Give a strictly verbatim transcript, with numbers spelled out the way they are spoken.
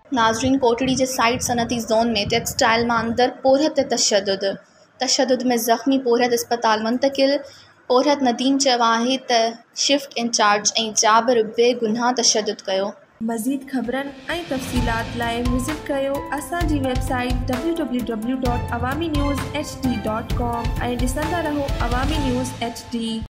नाज़रीन, कोटड़ी जे साइड सनती ज़ोन में टेक्सटाइल मां अंदर पोरहत ते तशद्दुद तशद्दुद में ज़ख़्मी पोरहत अस्पताल मुंतकिल। पोरहत नदीम चयो आहे त शिफ्ट इंचार्ज ऐं जाबिर बेगुनाह तशद्दुद कयो। मज़ीद ख़बरनि ऐं तफ़सीलात लाइ विज़िट कयो असांजी website W W W dot Awami news H D dot com ऐं ॾिसंदा रहो अवामी न्यूज़ एच डी।